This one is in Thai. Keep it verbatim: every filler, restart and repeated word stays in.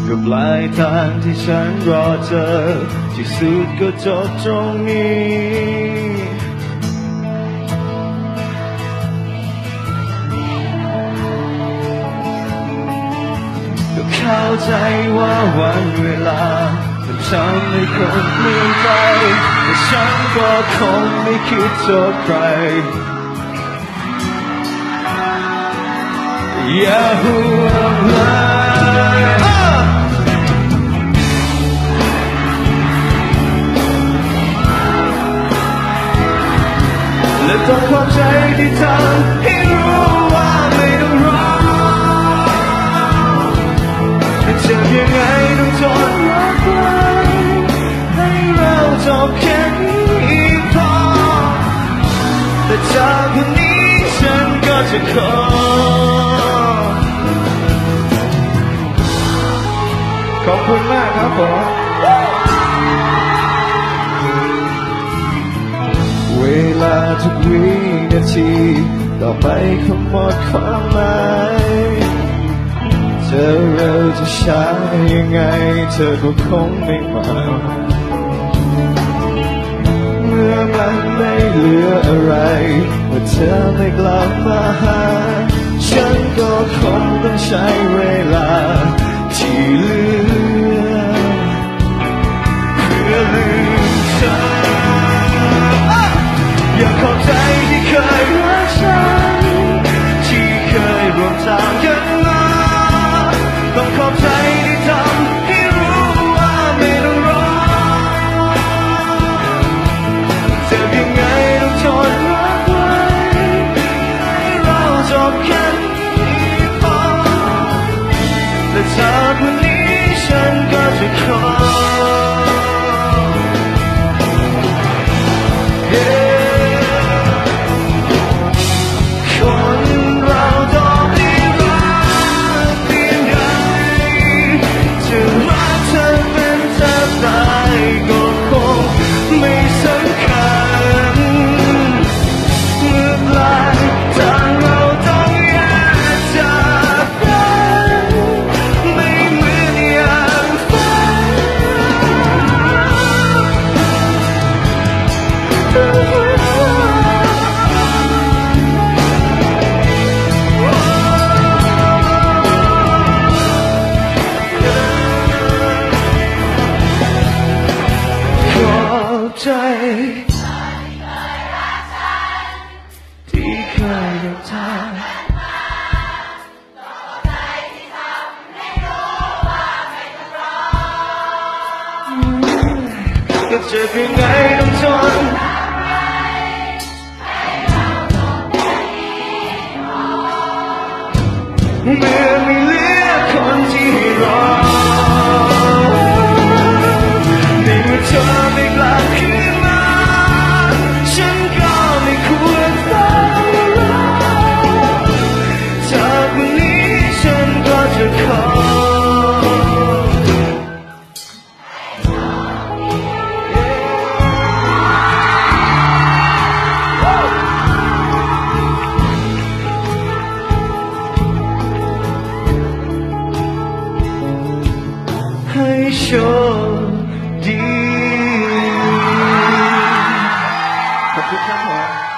ก็ปลายทางที่ฉันรอเจอที่สุดก็จบตรงนี้ก็เข้าใจว่าวันเวลามันทำให้คนเปลี่ยนไปแต่ฉันก็คงไม่คิดโทษใครอย่าห่วงเลยและต้องขอบใจที่ทำให้รู้ว่าไม่ต้องรอจะเจ็บยังไงต้องทนรักไว้ให้เราจบแค่นี้พอแต่จากวันนี้ฉันก็จะขอขอบคุณมากครับผมเวลาทุกวินาทีต่อไปคงหมดความหมายจะเร็วจะช้ายังไงเธอก็คงไม่มาเมื่อมันไม่เหลืออะไรเมื่อเธอไม่กลับมาหาฉันก็คงต้องใช้เวลาที่เหลือเพื่อลืมเธออยากขอบใจที่เคยรักฉันที่เคยร่วมทางกันมาต้องขอบใจที่ทำให้รู้ว่าไม่ต้องรอเจ็บยังไงต้องทนรักไว้ให้เราจบแค่นี้พอและจากวันนี้ฉันก็จะขอใจที่เคยรักฉันก็เจ็บยังไงต้องทนเมื่อไม่เหลือคนที่รอในเมื่อเธอไม่กลับคืนมาฉันก็ไม่ควรเฝ้ารอจากวันนี้ฉันก็จะขอให้โชคดีขอบคุณครับ